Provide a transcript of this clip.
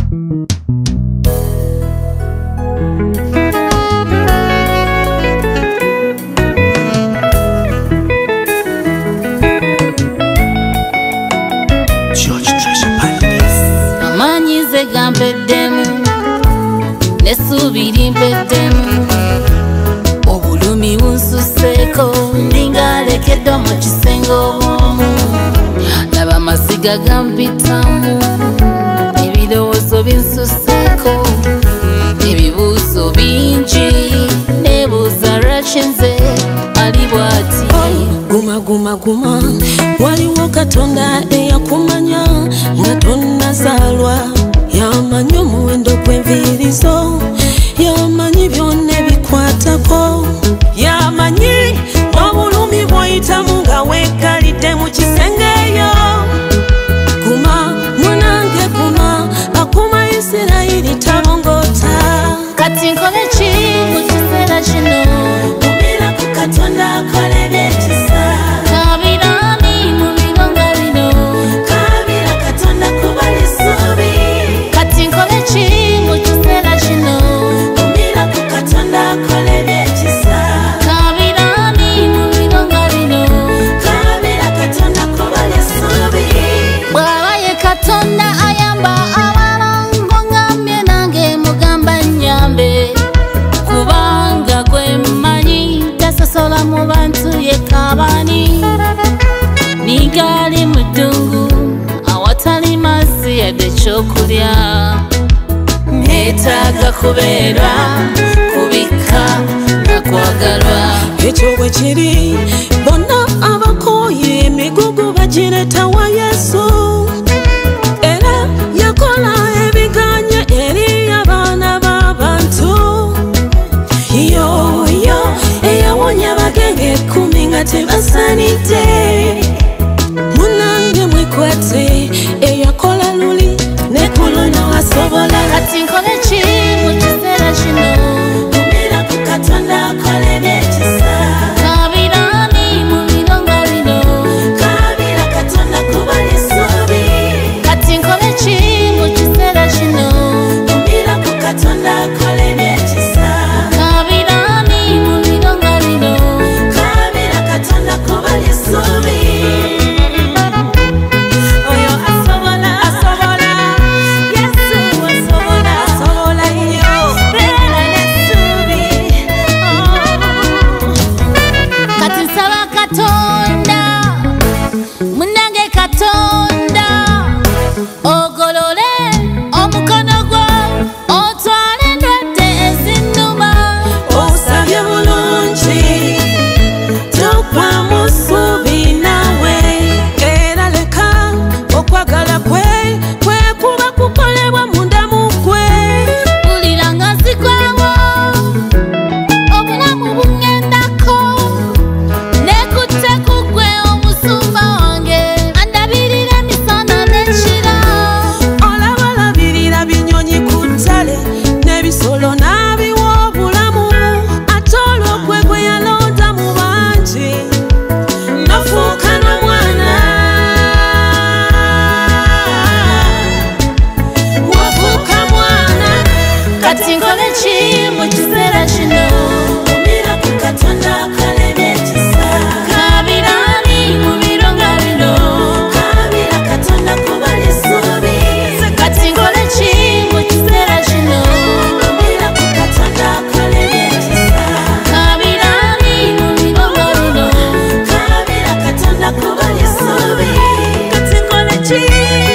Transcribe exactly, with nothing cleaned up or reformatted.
Gampeddemu nesubiri mpeddemu obulumi bunsuseeko ndingalekedde mu kisenge obwomu laba amasiga gampitamu ebirowoozo binsuseeko ebibuuzo bingi nebuuza lwaki nze ali bw'ati guma guma guma waliwo Katonda eyakumanya nga tonnazaalwa yamanyi omuwendo gw'enviiri zo yamanyi byonna ebikwatako yamanyi obulumi bw'oyitamu nga weekalidde mu kisengeyo guma munange guma akuma Isirayiri tabongoota kati nkole ki mu kiseera kino gumira ku Katonda akole ebyekisa kabirani mu biro nga bino kabira Katonda kuba lisuubi kati nkole ki mu kiseera kino gumira ku Katonda akole ebyekisa kabirani mu biro nga bino kabira Katonda kuba lisuubi bw'aba ye Katonda ayamba abalango ngambye nange mugamba nnyambe kubanga gwe mmanyi tasosola mu bantu ye kabani nigali mu ddungu awatali mazzi yadde ekyokulya neetaaga kubeera kubikka na kwagalwa ekyo bwe kiri bonna abakooye emigugu bagireta wa Yesu era yakola ebiganye eri abaana b'abantu yoyo eyawonya abagenge ekkumi nga tebasanidde munange mwekwate eyakola luli ne kuluna wasobola kati nkole ki mu kiseera kino gumira ku Katonda akole ebyekisa kabirani mu biro nga bino kabira Katonda kuba lisuubi kati nkole ki mu kiseera kino gumira ku Katonda akole ebyekisa kabirani mu biro nga bino kabira Katonda kuba lisuubi oyo asobola asobola Yesu asobola asobola nnyo beera n'essuubi kati nsaba Katonda munnange Katonda ogolole omukono gwo otwale endwadde ezinnuma osabye bulungi tokwamu ssuubi nawe era leka okwagala kwe kwekuba kukolebwa munda mu gwe mpulira nga nzigwawo obulamu bungendako nekutte ku ggwe omusumba wange andabirira emisana n'ekiro olabalabirira binyonyi ku ttale n'ebisolo n'abiwa obulamu ate olwo gwe gwe yalonda mu bangi nofuuka n'omwana wafuuka mwana kati nkole ki mu kiseera kino gumira ku Katonda akole ebyekisa kabirani mu biro nga bino kabira Katonda kuba lisuubi kati nkole ki mu kiseera kino gumira ku Katonda akole ebyekisa kabirani mu biro nga bino kabira Katonda kuba lisuubi kati nkole ki